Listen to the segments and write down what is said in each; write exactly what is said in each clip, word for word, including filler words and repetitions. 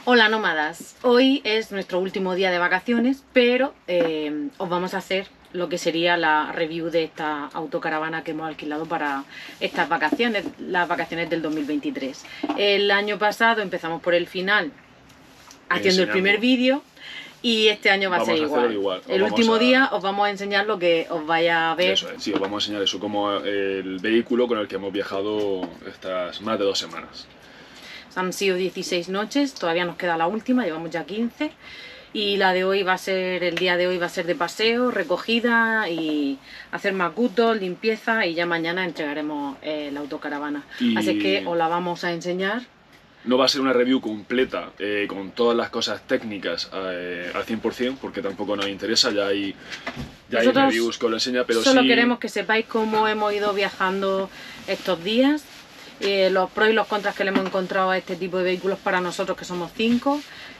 Hola nómadas, hoy es nuestro último día de vacaciones, pero eh, os vamos a hacer lo que sería la review de esta autocaravana que hemos alquilado para estas vacaciones, las vacaciones del dos mil veintitrés. El año pasado empezamos por el final haciendo el primer vídeo y este año va a ser igual. igual. El último a... día os vamos a enseñar lo que os vaya a ver. Eso es, sí, os vamos a enseñar eso, como el vehículo con el que hemos viajado estas más de dos semanas. Han sido dieciséis noches, todavía nos queda la última, llevamos ya quince. Y la de hoy va a ser, el día de hoy va a ser de paseo, recogida y hacer macutos, limpieza, y ya mañana entregaremos eh, la autocaravana. Y... Así que os la vamos a enseñar. No va a ser una review completa eh, con todas las cosas técnicas eh, al cien por cien, porque tampoco nos interesa, ya hay, ya hay reviews que os lo enseña, pero solo sí... queremos que sepáis cómo hemos ido viajando estos días, eh, los pros y los contras que le hemos encontrado a este tipo de vehículos para nosotros, que somos cinco,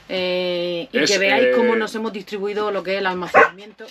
eh, y es, que veáis eh... cómo nos hemos distribuido lo que es el almacenamiento.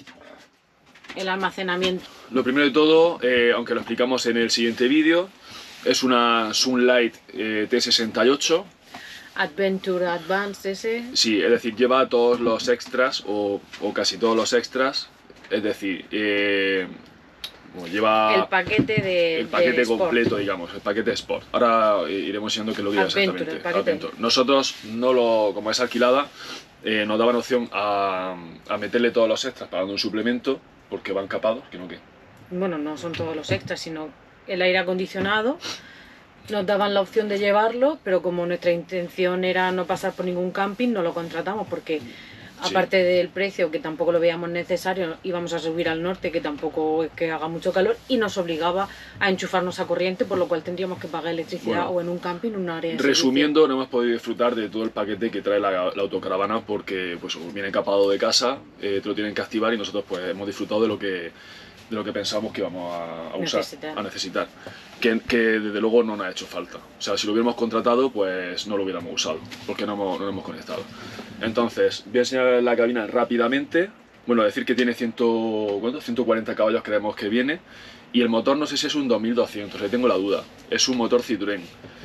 El almacenamiento. Lo primero de todo, eh, aunque lo explicamos en el siguiente vídeo, es una Sunlight eh, T sesenta y ocho. Adventure Advanced ese. Sí, es decir, lleva todos los extras, o, o casi todos los extras. Es decir, eh, bueno, lleva el paquete de el paquete de completo, Sport. digamos, el paquete Sport. Ahora iremos enseñando que lo diga Adventure, exactamente. el Adventure. Nosotros, no lo, como es alquilada, eh, nos daban opción a, a meterle todos los extras pagando un suplemento, porque van capados, que no que. Bueno, no son todos los extras, sino el aire acondicionado. Nos daban la opción de llevarlo, pero como nuestra intención era no pasar por ningún camping, no lo contratamos porque, sí, aparte del precio, que tampoco lo veíamos necesario, íbamos a subir al norte, que tampoco es que haga mucho calor, y nos obligaba a enchufarnos a corriente, por lo cual tendríamos que pagar electricidad, bueno, o en un camping, en un área de resumiendo, servicio. No hemos podido disfrutar de todo el paquete que trae la, la autocaravana, porque pues viene capado de casa, eh, te lo tienen que activar, y nosotros pues hemos disfrutado de lo que... de lo que pensábamos que íbamos a, a usar, necesitar. a necesitar, que, que desde luego no nos ha hecho falta. O sea, si lo hubiéramos contratado, pues no lo hubiéramos usado, porque no hemos, no lo hemos conectado. Entonces, voy a enseñar la cabina rápidamente. Bueno, decir que tiene cien, ¿cuánto? ciento cuarenta caballos, creemos que viene, y el motor no sé si es un dos mil doscientos, le tengo la duda. Es un motor Citroën.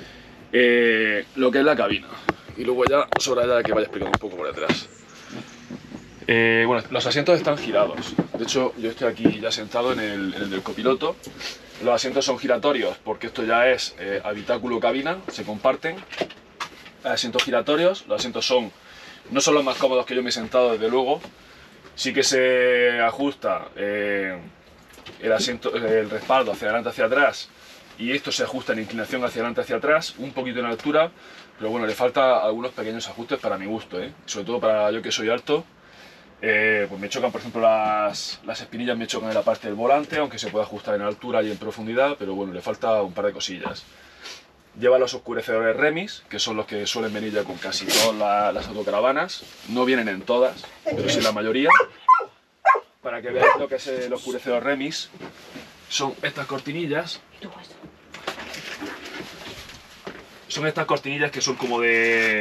Eh, lo que es la cabina, y luego ya os hora ya que vaya explicando un poco por detrás. Eh, bueno, los asientos están girados. De hecho, yo estoy aquí ya sentado en el, en el del copiloto. Los asientos son giratorios porque esto ya es eh, habitáculo cabina, se comparten. Asientos giratorios, los asientos son no son los más cómodos que yo me he sentado, desde luego. Sí que se ajusta eh, el, asiento, el respaldo hacia adelante, hacia atrás, y esto se ajusta en inclinación hacia adelante, hacia atrás, un poquito en altura, pero bueno, le falta algunos pequeños ajustes para mi gusto, ¿eh? Sobre todo para yo que soy alto. Eh, pues me chocan, por ejemplo, las, las espinillas me chocan en la parte del volante, aunque se puede ajustar en altura y en profundidad, pero bueno, le falta un par de cosillas. Lleva los oscurecedores Remis, que son los que suelen venir ya con casi todas la, las autocaravanas. No vienen en todas, pero sí en la mayoría. Para que veáis lo que es el oscurecedor Remis, son estas cortinillas. Son estas cortinillas que son como de...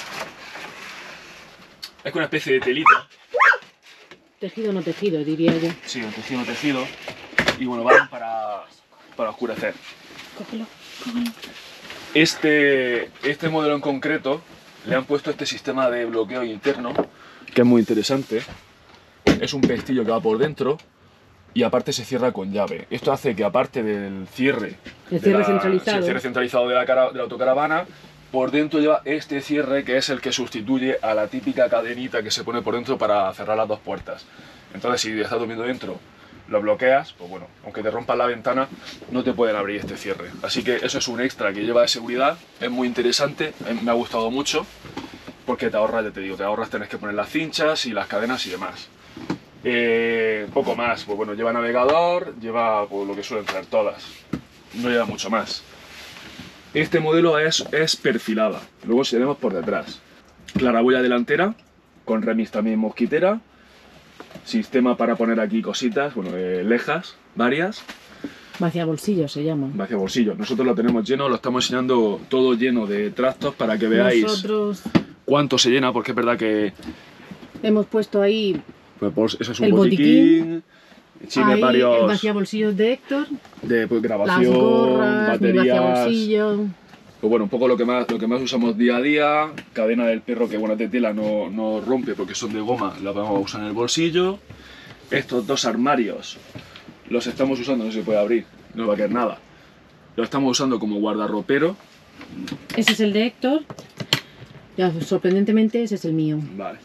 es una especie de telita. Tejido no tejido, diría yo. Sí, un tejido no tejido. Y bueno, van para, para oscurecer. Cógelo, cógelo. Este, este modelo en concreto le han puesto este sistema de bloqueo interno, que es muy interesante. Es un pestillo que va por dentro y aparte se cierra con llave. Esto hace que, aparte del cierre, el cierre de la, centralizado, sí, el cierre centralizado de la, cara, de la autocaravana, por dentro lleva este cierre, que es el que sustituye a la típica cadenita que se pone por dentro para cerrar las dos puertas. Entonces, si estás durmiendo dentro, lo bloqueas, pues bueno, aunque te rompas la ventana, no te pueden abrir este cierre. Así que eso es un extra que lleva de seguridad, es muy interesante, me ha gustado mucho, porque te ahorras, ya te digo, te ahorras tener que poner las cinchas y las cadenas y demás. Eh, poco más, pues bueno, lleva navegador, lleva pues, lo que suelen traer todas, no lleva mucho más. Este modelo es, es perfilada, luego seguiremos por detrás. Claraboya delantera, con remis también mosquitera. Sistema para poner aquí cositas, bueno, eh, lejas, varias. Vacia bolsillo se llama. Vacia bolsillo. Nosotros lo tenemos lleno, lo estamos enseñando todo lleno de trastos para que veáis Nosotros cuánto se llena, porque es verdad que... hemos puesto ahí pues, pues, eso es un el botiquín, botiquín ahí varios... el vacia bolsillos de Héctor, de pues, grabación, las gorras, baterías... mi vacia bolsillo... Pues bueno, un poco lo que más, lo que más usamos día a día. Cadena del perro que, bueno, de tela, no, no rompe porque son de goma, la vamos a usar en el bolsillo. Estos dos armarios los estamos usando, no se puede abrir, no va a quedar nada. Los estamos usando como guardarropero. Ese es el de Héctor. Ya, sorprendentemente ese es el mío. Vale.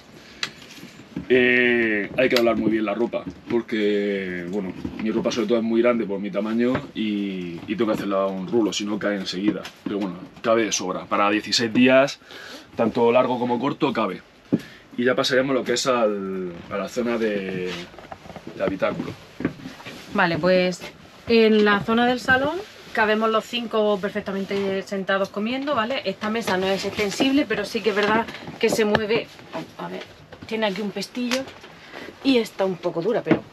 Eh, hay que doblar muy bien la ropa, porque bueno, mi ropa sobre todo es muy grande por mi tamaño y, y tengo que hacerla un rulo, si no cae enseguida. Pero bueno, cabe de sobra. Para dieciséis días, tanto largo como corto, cabe. Y ya pasaremos lo que es al, a la zona de, de habitáculo. Vale, pues en la zona del salón cabemos los cinco perfectamente sentados comiendo, ¿vale? Esta mesa no es extensible, pero sí que es verdad que se mueve. A ver, tiene aquí un pestillo y está un poco dura, pero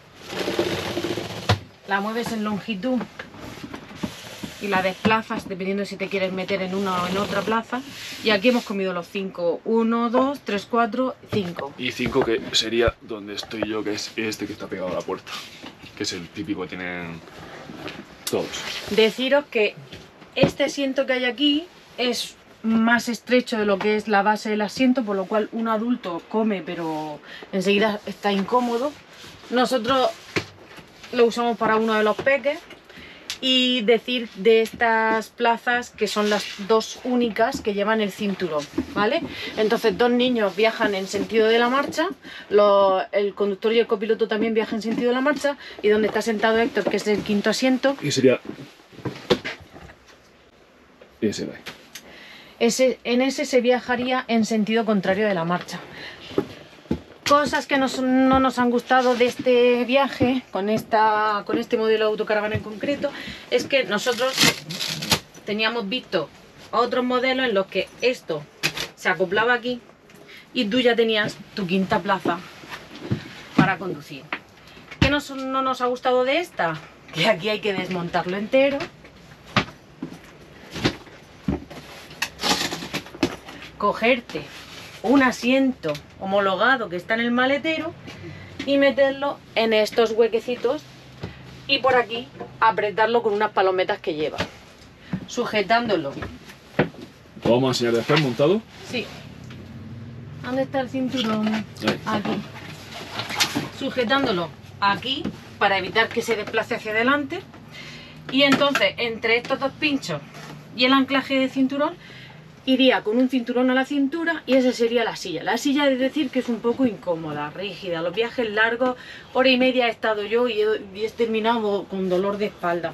la mueves en longitud y la desplazas dependiendo de si te quieres meter en una o en otra plaza. Y aquí hemos comido los cinco. Uno, dos, tres, cuatro, cinco. Y cinco que sería donde estoy yo, que es este que está pegado a la puerta, que es el típico que tienen todos. Deciros que este asiento que hay aquí es más estrecho de lo que es la base del asiento, por lo cual un adulto come pero enseguida está incómodo. Nosotros lo usamos para uno de los peques. Y decir de estas plazas que son las dos únicas que llevan el cinturón, ¿vale? Entonces dos niños viajan en sentido de la marcha, los, el conductor y el copiloto también viajan en sentido de la marcha, y donde está sentado Héctor, que es el quinto asiento, y sería ese de ahí. Ese, en ese se viajaría en sentido contrario de la marcha. Cosas que nos, no nos han gustado de este viaje, con, esta, con este modelo de autocaravana en concreto, es que nosotros teníamos visto otros modelos en los que esto se acoplaba aquí y tú ya tenías tu quinta plaza para conducir. ¿Qué nos, no nos ha gustado de esta? Que aquí hay que desmontarlo entero. Cogerte un asiento homologado que está en el maletero y meterlo en estos huequecitos y por aquí apretarlo con unas palometas que lleva, sujetándolo. ¿Lo vamos a enseñar después montado? Sí. ¿Dónde está el cinturón? Ahí. Aquí. Sujetándolo aquí para evitar que se desplace hacia adelante, y entonces entre estos dos pinchos y el anclaje de cinturón iría con un cinturón a la cintura, y esa sería la silla. La silla es decir que es un poco incómoda, rígida. Los viajes largos, hora y media he estado yo y he, y he terminado con dolor de espalda.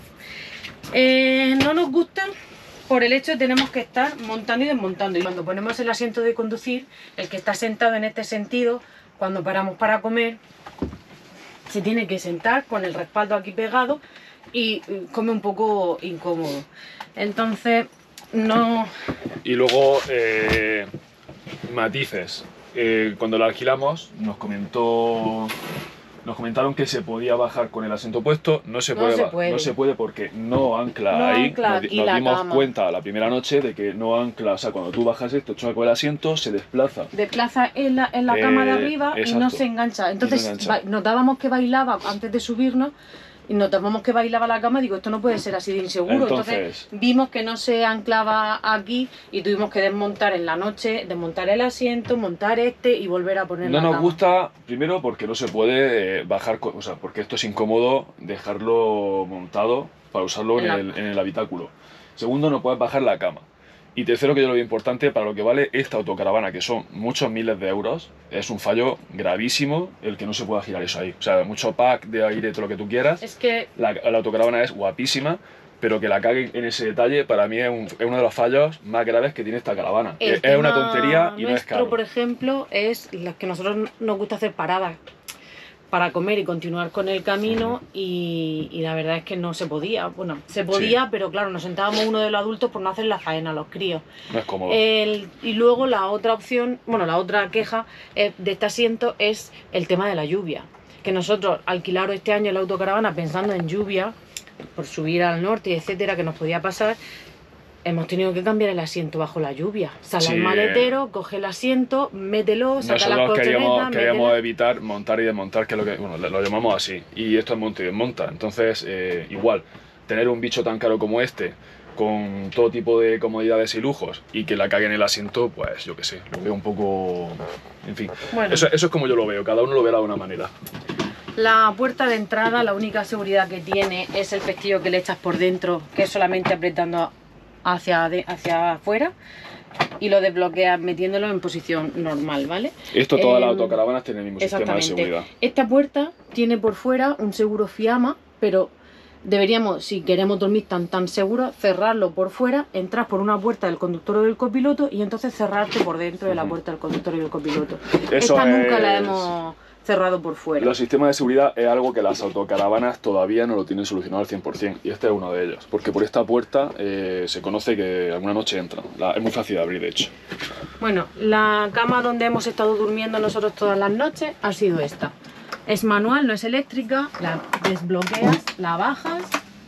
Eh, no nos gusta por el hecho de que tenemos que estar montando y desmontando. Y cuando ponemos el asiento de conducir, el que está sentado en este sentido, cuando paramos para comer, se tiene que sentar con el respaldo aquí pegado y come un poco incómodo. Entonces, no. Y luego, eh, matices. Eh, cuando lo alquilamos, nos comentó, nos comentaron que se podía bajar con el asiento puesto. No se, No puede, se ba- puede. no se puede porque no ancla No ahí. ancla nos di- aquí nos la dimos cama. cuenta la primera noche de que no ancla. O sea, cuando tú bajas esto, choca con el asiento, se desplaza. Desplaza en la, en la cama de Eh, arriba y no exacto. se engancha. Y no Entonces engancha. ba- notábamos que bailaba antes de subirnos, y notábamos que bailaba la cama. Digo, esto no puede ser así de inseguro. Entonces, Entonces- vimos que no se anclaba aquí y tuvimos que desmontar en la noche, desmontar el asiento, montar este y volver a poner No la nos cama. gusta, primero porque no se puede eh, bajar, co- o sea, porque esto es incómodo dejarlo montado para usarlo en, En la- el, en el habitáculo. Segundo, no puedes bajar la cama. Y tercero, que yo lo veo importante, para lo que vale esta autocaravana, que son muchos miles de euros, es un fallo gravísimo el que no se pueda girar eso ahí. O sea, mucho pack de aire, todo lo que tú quieras. Es que La, la autocaravana es guapísima, pero que la caguen en ese detalle, para mí es, un- es uno de los fallos más graves que tiene esta caravana. el Es, es una tema tontería y no es nuestro, caro. por ejemplo, es las que nosotros nos gusta hacer paradas para comer y continuar con el camino, y, y la verdad es que no se podía. Bueno, se podía, Sí. pero claro, nos sentábamos uno de los adultos por no hacer la faena a los críos. No es cómodo. El- y luego la otra opción, bueno, la otra queja eh, de este asiento es el tema de la lluvia. Que nosotros alquilaron este año la autocaravana pensando en lluvia, por subir al norte, etcétera, que nos podía pasar, hemos tenido que cambiar el asiento bajo la lluvia. Sale Sí. al maletero, coge el asiento, mételo, saca las Nosotros queríamos, colchonetas, queríamos mételo. evitar montar y desmontar, que es lo que, bueno, lo llamamos así. Y esto es monta y desmonta. Entonces, eh, igual, tener un bicho tan caro como este, con todo tipo de comodidades y lujos y que la cague en el asiento, pues yo qué sé, lo veo un poco... En fin, bueno. eso, eso es como yo lo veo, cada uno lo verá de una manera. La puerta de entrada, la única seguridad que tiene es el pestillo que le echas por dentro, que es solamente apretando hacia, de, hacia afuera, y lo desbloqueas metiéndolo en posición normal, ¿vale? Esto todas eh, las autocaravanas tienen el mismo sistema de seguridad. Esta puerta tiene por fuera un seguro fiamma, pero deberíamos, si queremos dormir tan tan seguros, cerrarlo por fuera, entrar por una puerta del conductor o del copiloto y entonces cerrarte por dentro de la puerta del conductor y del copiloto. Eso Esta es... nunca la hemos cerrado por fuera. Los sistemas de seguridad es algo que las autocaravanas todavía no lo tienen solucionado al cien por cien, y este es uno de ellos, porque por esta puerta eh, se conoce que alguna noche entra. La, es muy fácil de abrir, de hecho. Bueno, la cama donde hemos estado durmiendo nosotros todas las noches ha sido esta. Es manual, no es eléctrica, la desbloqueas, la bajas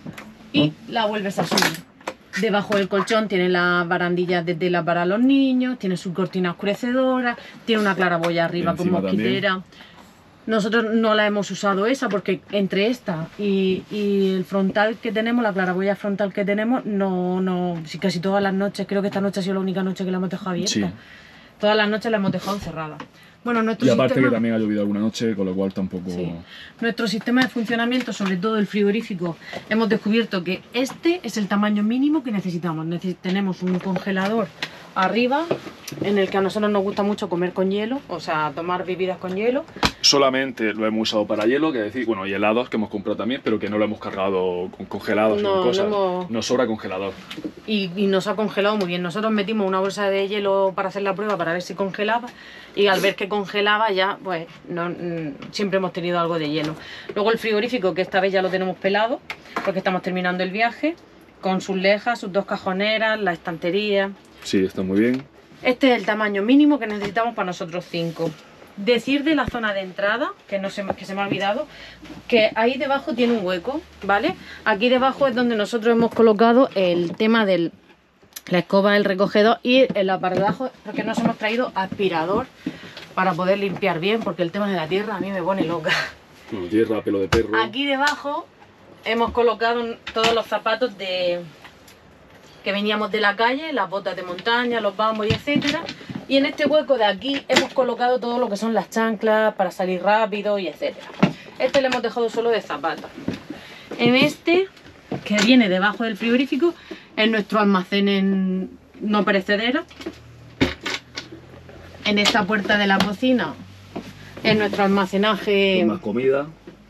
y la vuelves a subir. Debajo del colchón tiene las barandillas de tela para los niños, tiene su cortina oscurecedora, tiene una claraboya arriba con mosquitera. También. Nosotros no la hemos usado esa porque entre esta y, y el frontal que tenemos, la claraboya frontal que tenemos, no, no, sí, casi todas las noches, creo que esta noche ha sido la única noche que la hemos dejado abierta. Sí. Todas las noches la hemos dejado cerrada. Bueno, nuestro y aparte sistema... que también ha llovido alguna noche, con lo cual tampoco... Sí. Nuestro sistema de funcionamiento, sobre todo el frigorífico, hemos descubierto que este es el tamaño mínimo que necesitamos. Neces tenemos un congelador arriba, en el que a nosotros nos gusta mucho comer con hielo, o sea, tomar bebidas con hielo. Solamente lo hemos usado para hielo, que decir, bueno, y helados que hemos comprado también, pero que no lo hemos cargado con congelados no, con cosas. No hemos... Nos sobra congelador. Y, y nos ha congelado muy bien. Nosotros metimos una bolsa de hielo para hacer la prueba, para ver si congelaba, y al ver que congelaba ya, pues, no, siempre hemos tenido algo de hielo. Luego el frigorífico, que esta vez ya lo tenemos pelado, porque estamos terminando el viaje, con sus lejas, sus dos cajoneras, la estantería... Sí, está muy bien. Este es el tamaño mínimo que necesitamos para nosotros cinco. Decir de la zona de entrada, que, no se, que se me ha olvidado, que ahí debajo tiene un hueco, ¿vale? Aquí debajo es donde nosotros hemos colocado el tema de la escoba, el recogedor y el aparatajo, porque nos hemos traído aspirador para poder limpiar bien, porque el tema de la tierra a mí me pone loca. Bueno, tierra, pelo de perro... Aquí debajo hemos colocado todos los zapatos de... que veníamos de la calle, las botas de montaña, los bambos y etcétera. Y en este hueco de aquí hemos colocado todo lo que son las chanclas para salir rápido y etcétera. Este le hemos dejado solo de zapatos. En este, que viene debajo del frigorífico, es nuestro almacén en no perecedero. En esta puerta de la cocina es nuestro almacenaje. Con más comida.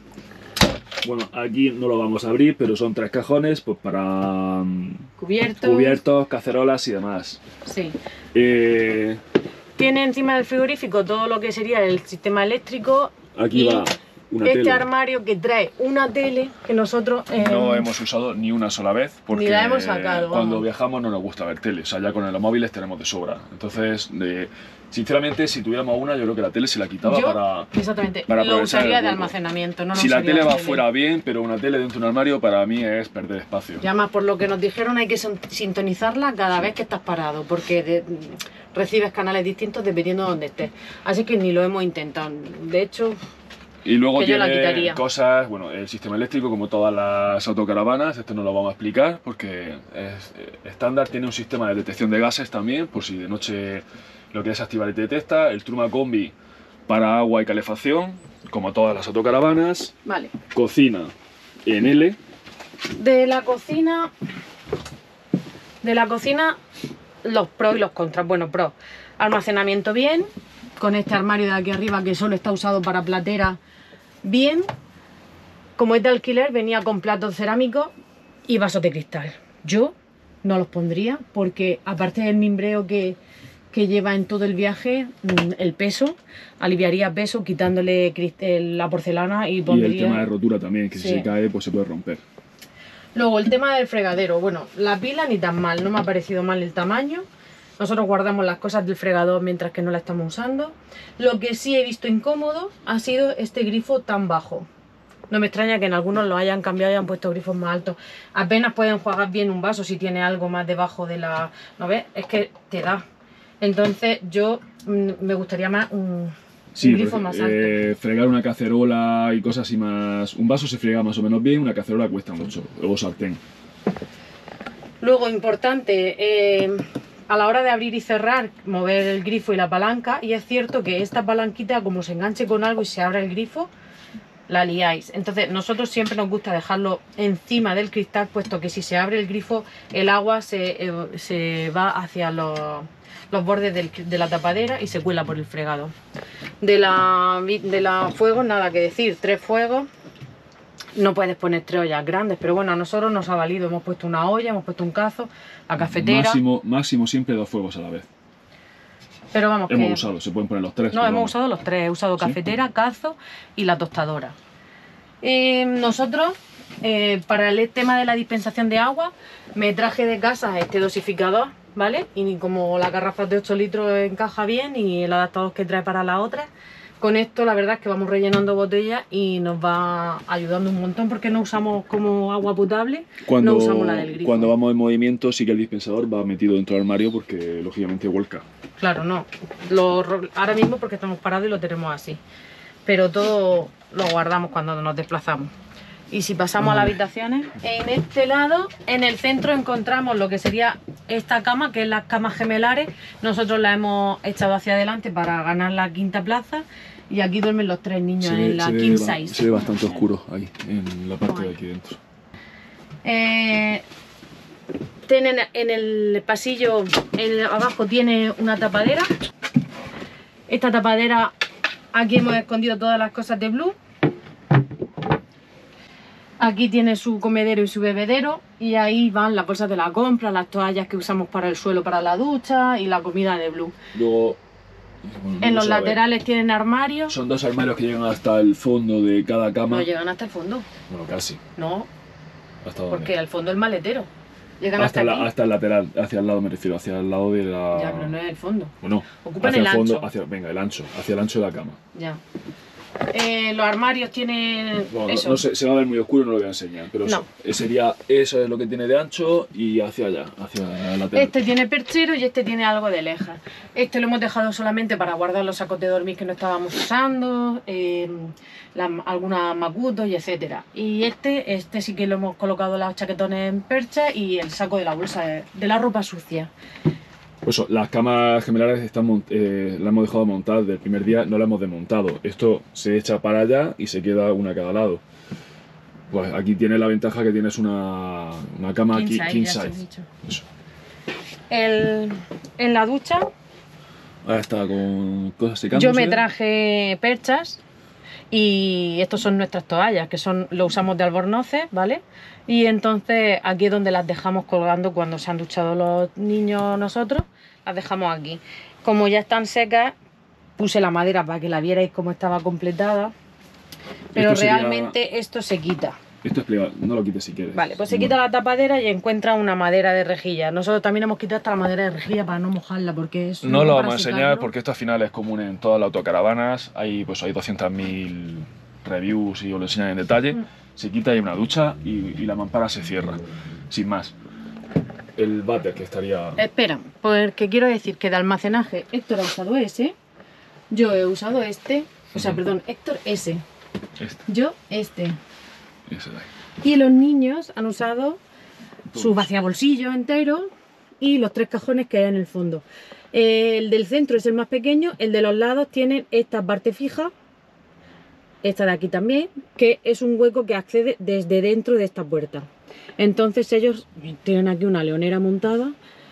Bueno, aquí no lo vamos a abrir, pero son tres cajones pues para cubiertos, cubiertos cacerolas y demás. Sí. Eh... Tiene encima del frigorífico todo lo que sería el sistema eléctrico. Aquí y va una este tele. armario que trae una tele que nosotros... Eh, no hemos usado ni una sola vez porque ni la hemos sacado, cuando vamos. viajamos no nos gusta ver tele. O sea, ya con los móviles tenemos de sobra. Entonces... De... Sinceramente, si tuviéramos una, yo creo que la tele se la quitaba yo, para... Exactamente, para lo usaría de almacenamiento, no lo Si la tele va tele. fuera bien, pero una tele dentro de un armario para mí es perder espacio. Y además, por lo que nos dijeron, hay que sintonizarla cada sí. vez que estás parado, porque de, recibes canales distintos dependiendo de donde estés. Así que ni lo hemos intentado. De hecho... Y luego que tiene yo la quitaría. cosas, bueno, el sistema eléctrico como todas las autocaravanas, esto no lo vamos a explicar porque es estándar, tiene un sistema de detección de gases también, por si de noche lo quieres activar y te detecta, el Truma Combi para agua y calefacción, como todas las autocaravanas, vale. Cocina en L. De la cocina, de la cocina, los pros y los contras. Bueno, pros, almacenamiento bien, con este armario de aquí arriba que solo está usado para platera, bien. Como es de alquiler, venía con platos cerámicos y vasos de cristal. Yo no los pondría porque aparte del mimbreo que, que lleva en todo el viaje, el peso, aliviaría peso quitándole la porcelana y pondría... Y el tema de rotura también, que sí. si se cae pues se puede romper. Luego el tema del fregadero, bueno, la pila ni tan mal, no me ha parecido mal el tamaño. Nosotros guardamos las cosas del fregador mientras que no la estamos usando. Lo que sí he visto incómodo ha sido este grifo tan bajo. No me extraña que en algunos lo hayan cambiado y hayan puesto grifos más altos. Apenas pueden enjuagar bien un vaso si tiene algo más debajo de la... ¿No ves? Es que te da. Entonces yo mmm, me gustaría más un, sí, un grifo pues, más alto. Eh, fregar una cacerola y cosas así más... Un vaso se frega más o menos bien, una cacerola cuesta mucho, luego sartén. Luego, importante, eh, a la hora de abrir y cerrar, mover el grifo y la palanca. Y es cierto que esta palanquita, como se enganche con algo y se abra el grifo, la liáis. Entonces nosotros siempre nos gusta dejarlo encima del cristal, puesto que si se abre el grifo, el agua se, eh, se va hacia los, los bordes del, de la tapadera y se cuela por el fregado. De la, de la fuegos, nada que decir, tres fuegos. No puedes poner tres ollas grandes, pero bueno, a nosotros nos ha valido. Hemos puesto una olla, hemos puesto un cazo, la cafetera. Máximo, máximo siempre dos fuegos a la vez. Pero vamos, hemos que... usado, se pueden poner los tres. No, hemos vamos. usado los tres. He usado cafetera, ¿sí? Cazo y la tostadora. Eh, nosotros, eh, para el tema de la dispensación de agua, me traje de casa este dosificador, ¿vale? Y como la garrafa de ocho litros encaja bien y el adaptador que trae para la otra, con esto la verdad es que vamos rellenando botellas y nos va ayudando un montón, porque no usamos como agua potable, cuando, no usamos la del grifo. Cuando vamos en movimiento sí que el dispensador va metido dentro del armario porque lógicamente vuelca. Claro, no. Lo, ahora mismo porque estamos parados y lo tenemos así. Pero todo lo guardamos cuando nos desplazamos. Y si pasamos a las habitaciones, en este lado, en el centro, encontramos lo que sería esta cama, que es las camas gemelares. Nosotros la hemos echado hacia adelante para ganar la quinta plaza. Y aquí duermen los tres niños ve, en la king size. Se ve bastante oscuro ahí, en la parte bueno. de aquí dentro. Eh, tienen en el pasillo, en, abajo tiene una tapadera. Esta tapadera, aquí hemos escondido todas las cosas de Blue. Aquí tiene su comedero y su bebedero, y ahí van las bolsas de la compra, las toallas que usamos para el suelo para la ducha y la comida de Blue. Luego, bueno, en los laterales tienen armarios. Son dos armarios que llegan hasta el fondo de cada cama. No llegan hasta el fondo. Bueno, casi. No. ¿Hasta dónde? Porque al fondo el maletero. Llegan hasta, hasta, la, hasta el lateral, hacia el lado me refiero, hacia el lado de la... Ya, pero no es el fondo. Bueno, ocupan hacia el, el fondo, ancho. Hacia, venga, el ancho, hacia el ancho de la cama. Ya. Eh, los armarios tienen bueno, eso. No, no se, se va a ver muy oscuro, no lo voy a enseñar, pero no. eso, sería, eso es lo que tiene de ancho y hacia allá, hacia la lateral. Este tiene perchero y este tiene algo de leja. Este lo hemos dejado solamente para guardar los sacos de dormir que no estábamos usando, eh, la, algunas macutos y etcétera. Y este, este sí que lo hemos colocado los chaquetones en percha y el saco de la bolsa de, de la ropa sucia. Pues eso, las camas gemelares están, eh, las hemos dejado montar desde el primer día, no las hemos desmontado. Esto se echa para allá y se queda una a cada lado. Pues aquí tienes la ventaja que tienes una, una cama king size. King size. Eso. El, en la ducha. Ahora está con cosas secándose. Yo me traje perchas y estos son nuestras toallas, que son lo usamos de albornoces, ¿vale? Y entonces aquí es donde las dejamos colgando cuando se han duchado los niños nosotros, las dejamos aquí. Como ya están secas, puse la madera para que la vierais cómo estaba completada, pero esto sería... realmente esto se quita. Esto es plegable, no lo quites si quieres. Vale, pues se quita la tapadera y encuentra una madera de rejilla. Nosotros también hemos quitado hasta la madera de rejilla para no mojarla, porque es... No lo vamos a enseñar porque esto al final es común en todas las autocaravanas. Hay, pues, hay doscientas mil reviews y os lo enseñan en detalle. Mm. Se quita y una ducha y, y la mampara se cierra, sin más. El váter que estaría... Espera, porque quiero decir que de almacenaje Héctor ha usado ese, yo he usado este, o sea, uh-huh. perdón, Héctor ese, este. Yo este. Ese de ahí. Y los niños han usado Todos. su vaciabolsillo entero y los tres cajones que hay en el fondo. El del centro es el más pequeño, el de los lados tiene esta parte fija, esta de aquí también, que es un hueco que accede desde dentro de esta puerta. Entonces ellos tienen aquí una leonera montada.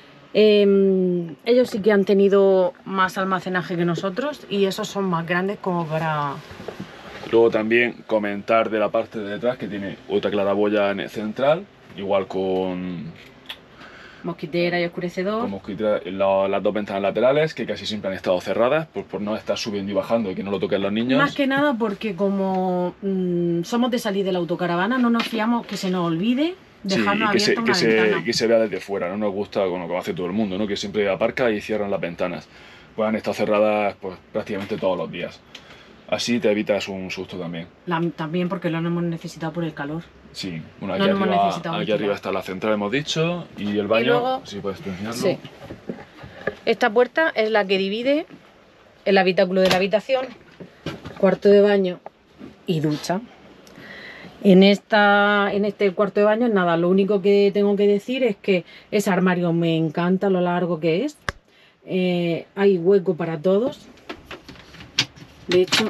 Eh, ellos sí que han tenido más almacenaje que nosotros y esos son más grandes como para... Luego también comentar de la parte de detrás que tiene otra claraboya en el central, igual con... mosquitera y oscurecedor. Con mosquitera, la, las dos ventanas laterales, que casi siempre han estado cerradas, pues por no estar subiendo y bajando y que no lo toquen los niños. Más que nada porque como mmm, somos de salir de la autocaravana, no nos fiamos que se nos olvide dejarnos sí, y que abierta se, una que ventana. Se, que se vea desde fuera, no nos gusta bueno, como hace todo el mundo, ¿no? Que siempre aparca y cierran las ventanas. Pues han estado cerradas pues, prácticamente todos los días. Así te evitas un susto también. La, también porque lo hemos necesitado por el calor. Sí, bueno, aquí, no arriba, aquí arriba está la central, hemos dicho, y el baño, y luego, si puedes enseñarlo. Sí. Esta puerta es la que divide el habitáculo de la habitación, cuarto de baño y ducha. En, esta, en este cuarto de baño, nada, lo único que tengo que decir es que ese armario me encanta lo largo que es. Eh, hay hueco para todos. De hecho,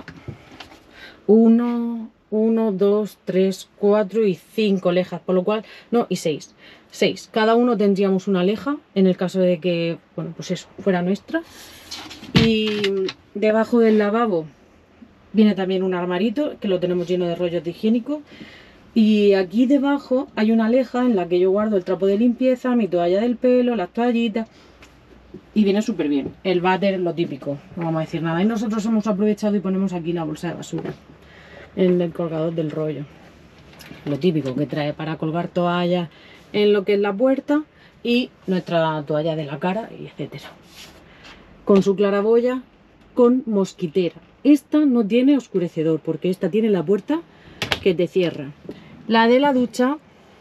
uno, uno, dos, tres, cuatro y cinco lejas, por lo cual, no, y seis. Seis. Cada uno tendríamos una leja, en el caso de que, bueno, pues eso, fuera nuestra. Y debajo del lavabo viene también un armarito, que lo tenemos lleno de rollos de higiénico. Y aquí debajo hay una leja en la que yo guardo el trapo de limpieza, mi toalla del pelo, las toallitas. Y viene súper bien. El váter, lo típico, no vamos a decir nada. Y nosotros hemos aprovechado y ponemos aquí la bolsa de basura en el colgador del rollo. Lo típico que trae para colgar toallas en lo que es la puerta y nuestra toalla de la cara, y etcétera. Con su claraboya, con mosquitera. Esta no tiene oscurecedor porque esta tiene la puerta que te cierra. La de la ducha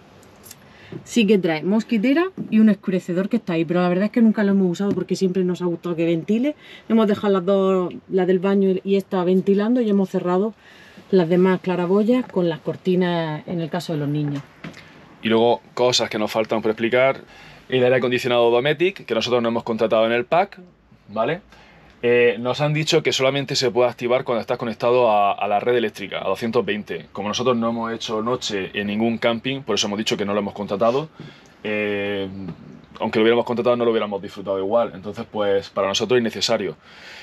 sí que trae mosquitera y un oscurecedor que está ahí, pero la verdad es que nunca lo hemos usado porque siempre nos ha gustado que ventile. Hemos dejado las dos, la del baño y esta ventilando, y hemos cerrado las demás claraboyas con las cortinas en el caso de los niños. Y luego cosas que nos faltan por explicar: el aire acondicionado Dometic, que nosotros no hemos contratado en el pack, ¿vale? Eh, nos han dicho que solamente se puede activar cuando estás conectado a, a la red eléctrica, a doscientos veinte. Como nosotros no hemos hecho noche en ningún camping, por eso hemos dicho que no lo hemos contratado. Eh, aunque lo hubiéramos contratado, no lo hubiéramos disfrutado igual. Entonces, pues para nosotros es innecesario.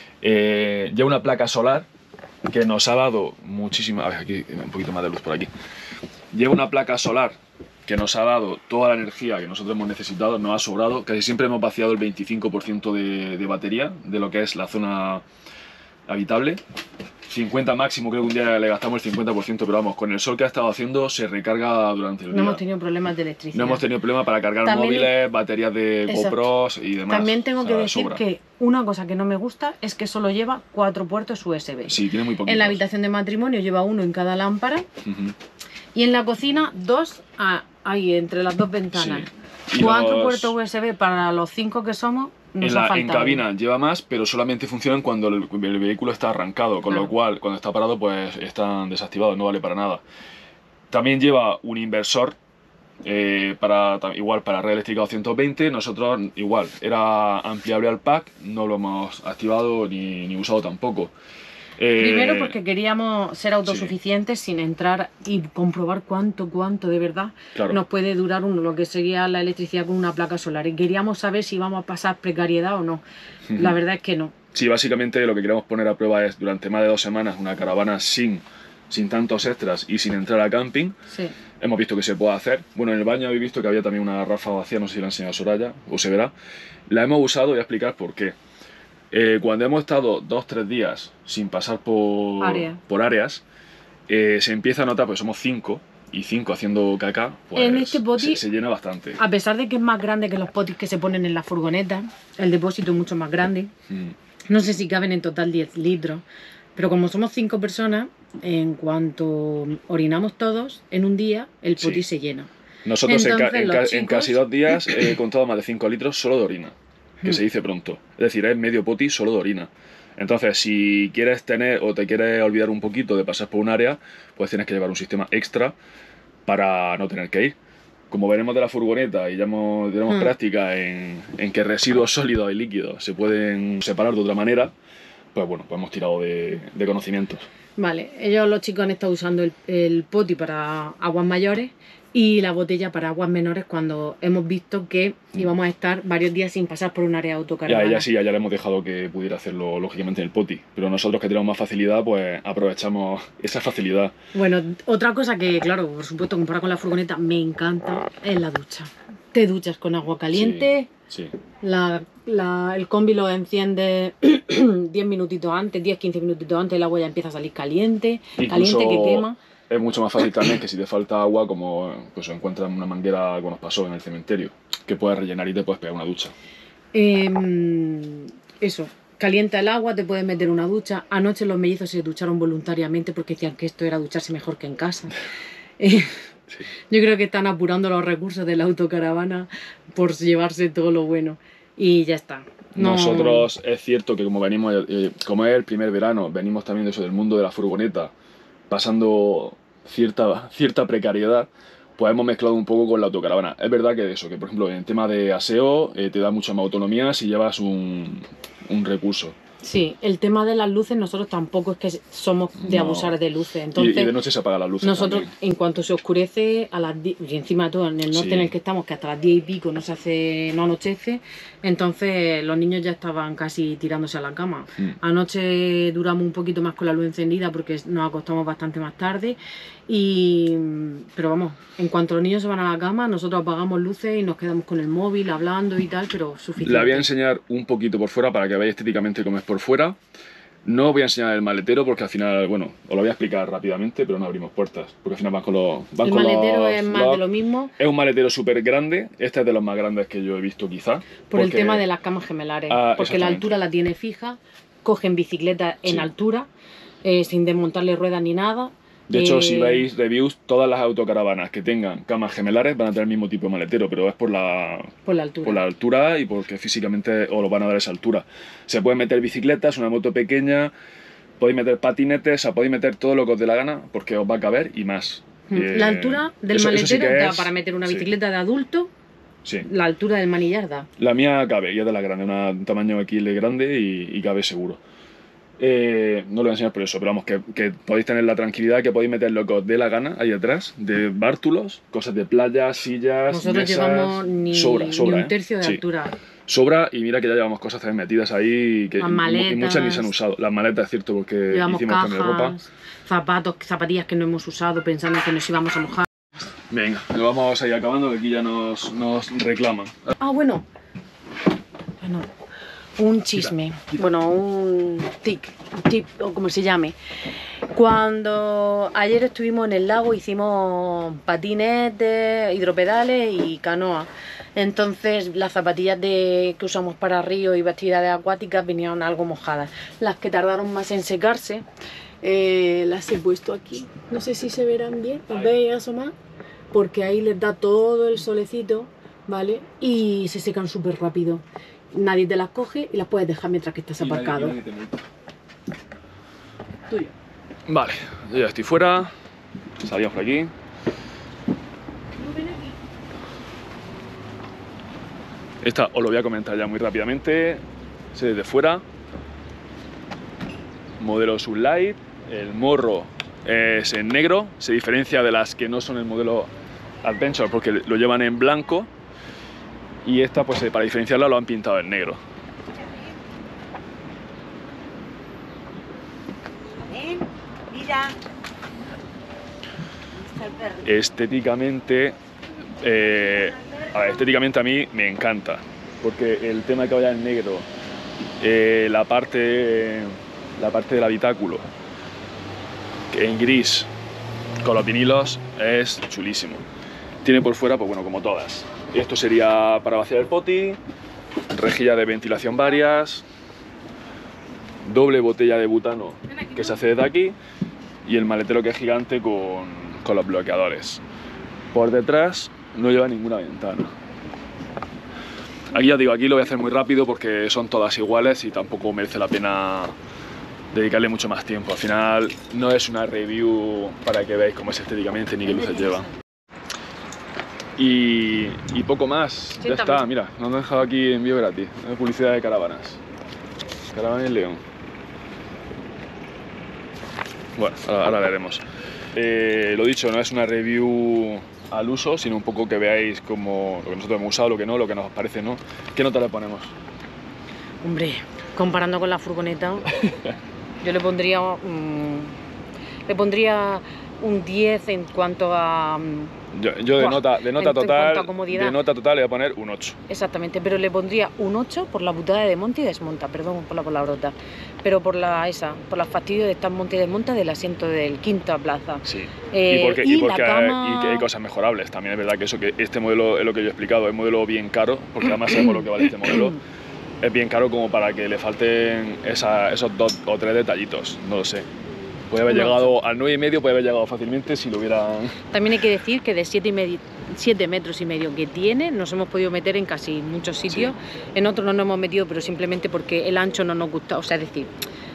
Eh, ya una placa solar que nos ha dado muchísima... A ver, aquí un poquito más de luz por aquí. Lleva una placa solar que nos ha dado toda la energía que nosotros hemos necesitado, nos ha sobrado. Casi siempre hemos vaciado el veinticinco por ciento de, de batería de lo que es la zona habitable. cincuenta máximo, creo que un día le gastamos el cincuenta por ciento, pero vamos, con el sol que ha estado haciendo se recarga durante el día. No hemos tenido problemas de electricidad. No hemos tenido problemas para cargar También, móviles, baterías de GoPros y demás. También tengo o sea, que decir sobra. que una cosa que no me gusta es que solo lleva cuatro puertos U S B. Sí, tiene muy poquitos. En la habitación de matrimonio lleva uno en cada lámpara. Uh-huh. Y en la cocina dos a, ahí entre las dos ventanas. Sí. Cuatro los... puertos U S B para los cinco que somos. Nos en, la, ha faltado. En cabina lleva más, pero solamente funcionan cuando el, el vehículo está arrancado, con claro. lo cual cuando está parado pues están desactivados, no vale para nada. También lleva un inversor eh, para igual para red eléctrica doscientos veinte. Nosotros igual era ampliable al pack, no lo hemos activado ni, ni usado tampoco. Eh, Primero porque queríamos ser autosuficientes sí. sin entrar y comprobar cuánto, cuánto de verdad claro. nos puede durar uno, lo que sería la electricidad con una placa solar. Y queríamos saber si vamos a pasar precariedad o no. Uh-huh. La verdad es que no. Sí, básicamente lo que queremos poner a prueba es durante más de dos semanas una caravana sin, sin tantos extras y sin entrar a camping. Sí. Hemos visto que se puede hacer. Bueno, en el baño habéis visto que había también una garrafa vacía, no sé si la ha enseñado Soraya o se verá. La hemos usado, voy a explicar por qué. Eh, cuando hemos estado dos o tres días sin pasar por, Área. por áreas, eh, se empieza a notar, pues somos cinco, y cinco haciendo caca, pues en este poti, se, se llena bastante. A pesar de que es más grande que los potis que se ponen en la furgoneta, el depósito es mucho más grande. Mm. No sé si caben en total diez litros, pero como somos cinco personas, en cuanto orinamos todos, en un día el poti sí. se llena. Nosotros Entonces, en, ca en, ca chicos... en casi dos días he contado más de cinco litros solo de orina. Que mm. se dice pronto, es decir, es medio poti solo de orina. Entonces, si quieres tener o te quieres olvidar un poquito de pasar por un área, pues tienes que llevar un sistema extra para no tener que ir. Como veremos de la furgoneta y ya hemos, tenemos mm. práctica en, en que residuos sólidos y líquidos se pueden separar de otra manera, pues bueno, pues hemos tirado de, de conocimientos. Vale, ellos los chicos han estado usando el, el poti para aguas mayores y la botella para aguas menores cuando hemos visto que íbamos a estar varios días sin pasar por un área autocaravana. Ya, ya sí, ya le hemos dejado que pudiera hacerlo lógicamente en el poti, pero nosotros que tenemos más facilidad, pues aprovechamos esa facilidad. Bueno, otra cosa que, claro, por supuesto, comparado con la furgoneta, me encanta es la ducha. Te duchas con agua caliente, sí, sí. La, la, el combi lo enciende diez minutitos antes, diez a quince minutitos antes, el agua ya empieza a salir caliente, Incluso... caliente que quema. Es mucho más fácil también que si te falta agua, como pues encuentras una manguera que nos pasó en el cementerio, que puedes rellenar y te puedes pegar una ducha. Eh, eso, calienta el agua, te puedes meter una ducha. Anoche los mellizos se ducharon voluntariamente porque decían que esto era ducharse mejor que en casa. Eh, sí. Yo creo que están apurando los recursos de la autocaravana por llevarse todo lo bueno. Y ya está. No... Nosotros es cierto que como venimos, eh, como es el primer verano, venimos también de eso del mundo de la furgoneta, pasando cierta, cierta precariedad, pues hemos mezclado un poco con la autocaravana. Es verdad que eso, que por ejemplo en el tema de aseo eh, te da mucha más autonomía si llevas un, un recurso. Sí, el tema de las luces, nosotros tampoco es que somos de No. abusar de luces. Entonces, y, y de noche se apagan las luces nosotros, también. en cuanto se oscurece, a las diez, y encima de todo en el norte Sí. en el que estamos, que hasta las diez y pico no se hace, no anochece, entonces los niños ya estaban casi tirándose a la cama. Mm. Anoche duramos un poquito más con la luz encendida porque nos acostamos bastante más tarde. Y, pero vamos, en cuanto los niños se van a la cama, nosotros apagamos luces y nos quedamos con el móvil hablando y tal, pero suficiente. La voy a enseñar un poquito por fuera para que veáis estéticamente cómo es por fuera. No os voy a enseñar el maletero porque al final, bueno, os lo voy a explicar rápidamente, pero no abrimos puertas, porque al final van con los... Van El con maletero los, es más los- de lo mismo Es un maletero súper grande, este es de los más grandes que yo he visto quizá. por el porque- tema de las camas gemelares, Ah, porque la exactamente. altura la tiene fija, cogen bicicleta en Sí. altura, eh, sin desmontarle ruedas ni nada. De hecho, Eh, si veis reviews, todas las autocaravanas que tengan camas gemelares van a tener el mismo tipo de maletero, pero es por la, por la altura. por la altura y porque físicamente os lo van a dar esa altura. Se pueden meter bicicletas, una moto pequeña, podéis meter patinetes, o sea, podéis meter todo lo que os dé la gana porque os va a caber y más. Mm, Eh, La altura del eso- eso maletero sí que da es- para meter una sí, bicicleta de adulto, Sí. la altura del manillar da. La mía cabe, y es de la grande, una- un tamaño X L grande y, y cabe seguro. Eh, no lo voy a enseñar por eso, pero vamos, que, que podéis tener la tranquilidad, que podéis meter lo que os dé la gana ahí atrás, de bártulos, cosas de playa, sillas, Nosotros mesas, llevamos ni, sobra, sobra, ni un ¿eh? tercio de Sí. altura. Sobra, y mira que ya llevamos cosas también metidas ahí que Las y mu- y maletas. muchas ni se han usado. Las maletas, es cierto, porque Llevamos hicimos cambio de ropa. cajas, zapatos, zapatillas que no hemos usado pensando que nos íbamos a mojar. Venga, lo vamos a ir acabando, que aquí ya nos, nos reclaman. Ah, bueno. Bueno, un chisme. Bueno, un tic, tip, o como se llame. Cuando ayer estuvimos en el lago, hicimos patinetes, hidropedales y canoa. Entonces las zapatillas de, que usamos para río y actividades acuáticas venían algo mojadas. Las que tardaron más en secarse, eh, las he puesto aquí. No sé si se verán bien, ¿os veis asomar? Porque ahí les da todo el solecito, ¿vale? Y se secan súper rápido. Nadie te las coge y las puedes dejar mientras que estás aparcado. Tuyo. Vale, yo ya estoy fuera. Salíamos por aquí. Esta os lo voy a comentar ya muy rápidamente. Se desde fuera. Modelo Sublight. El morro es en negro. Se diferencia de las que no son el modelo Adventure porque lo llevan en blanco. Y esta, pues para diferenciarla, lo han pintado en negro. Ven, mira. Está el perro. Estéticamente, eh, a ver, estéticamente a mí me encanta, porque el tema de que vaya en negro, eh, la parte, la parte del habitáculo que en gris con los vinilos es chulísimo. Tiene por fuera, pues bueno, como todas. Esto sería para vaciar el poti, rejilla de ventilación varias, doble botella de butano que se hace desde aquí y el maletero que es gigante con, con los bloqueadores. Por detrás no lleva ninguna ventana. Aquí ya digo, aquí lo voy a hacer muy rápido porque son todas iguales y tampoco merece la pena dedicarle mucho más tiempo. Al final no es una review para que veáis cómo es estéticamente ni qué luces lleva. Y, y poco más, ya Siéntame. está, mira, nos han dejado aquí envío gratis, ¿eh? Publicidad de caravanas. Caravana en León. Bueno, ahora, ahora veremos. Eh, lo dicho, no es una review al uso, sino un poco que veáis como lo que nosotros hemos usado, lo que no, lo que nos parece no. ¿Qué nota le ponemos? Hombre, comparando con la furgoneta, yo le pondría, mm, le pondría un diez en cuanto a... mm, Yo, yo de Buah, nota, de nota en- en total, cuanto a comodidad. de nota total le voy a poner un ocho. Exactamente, pero le pondría un ocho por la putada de monta y desmonta, perdón por la palabrota, pero por la esa, por la fastidio de estar monta y desmonta del asiento del quinta plaza. Sí. Eh, y porque, y y porque la hay, cama- y que hay cosas mejorables. También es verdad que eso, que este modelo es lo que yo he explicado, es un modelo bien caro, porque además sabemos lo que vale este modelo. Es bien caro como para que le falten esa- esos dos o tres detallitos, no lo sé. Puede haber Un llegado al nueve y medio, puede haber llegado fácilmente si lo hubieran... También hay que decir que de siete y medio, siete metros y medio que tiene, nos hemos podido meter en casi muchos sitios. En otros no nos hemos metido, pero simplemente porque el ancho no nos gusta. O sea, es decir,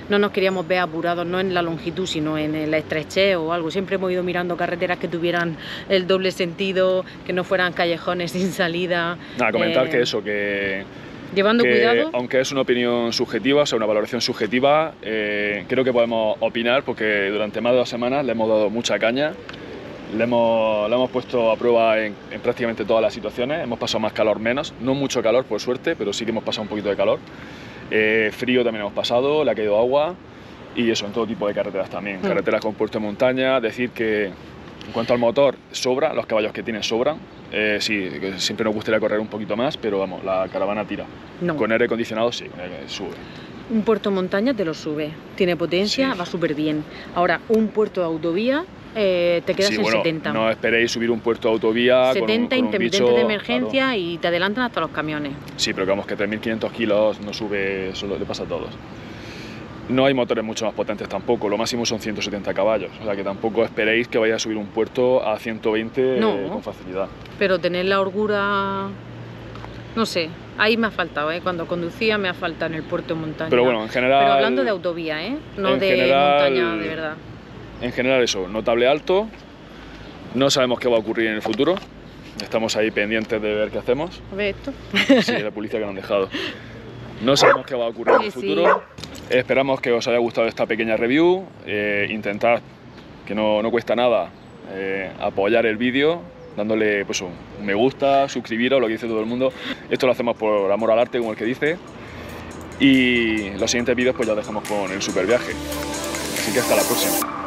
no nos queríamos ver apurados, no en la longitud, sino en la estrechez o algo. Siempre hemos ido mirando carreteras que tuvieran el doble sentido, que no fueran callejones sin salida. Nada, comentar eh, que eso, que... Llevando que, cuidado. Aunque es una opinión subjetiva, o sea, una valoración subjetiva, eh, creo que podemos opinar porque durante más de dos semanas le hemos dado mucha caña, le hemos, le hemos puesto a prueba en, en prácticamente todas las situaciones, hemos pasado más calor menos, no mucho calor por suerte, pero sí que hemos pasado un poquito de calor. Eh, frío también hemos pasado, le ha caído agua y eso en todo tipo de carreteras también, mm. carreteras con puerto de montaña, decir que en cuanto al motor sobra, los caballos que tiene sobran. Eh, sí, siempre nos gustaría correr un poquito más, pero vamos, la caravana tira. No. Con aire acondicionado sí, sube. Un puerto de montaña te lo sube, tiene potencia, sí. va súper bien. Ahora, un puerto de autovía eh, te quedas sí, en bueno, setenta. No esperéis subir un puerto de autovía setenta con un, con un intermitente bicho, de emergencia, claro. Y te adelantan hasta los camiones. Sí, pero vamos, que tres mil quinientos kilos no sube, eso le pasa a todos. No hay motores mucho más potentes tampoco, lo máximo son ciento setenta caballos, o sea que tampoco esperéis que vaya a subir un puerto a ciento veinte no, eh, con facilidad. Pero tener la holgura, no sé, ahí me ha faltado, ¿eh? Cuando conducía me ha faltado en el puerto de montaña. Pero bueno, en general... Pero hablando de autovía, ¿eh? No de general, montaña de verdad. En general eso, notable alto, no sabemos qué va a ocurrir en el futuro, estamos ahí pendientes de ver qué hacemos. ¿Ves esto? Sí, la policía que nos han dejado. No sabemos qué va a ocurrir en el futuro. Sí. Esperamos que os haya gustado esta pequeña review. Eh, intentad, que no, no cuesta nada, eh, apoyar el vídeo, dándole pues, un me gusta, suscribiros, lo que dice todo el mundo. Esto lo hacemos por amor al arte, como el que dice. Y los siguientes vídeos pues ya dejamos con el super viaje. Así que hasta la próxima.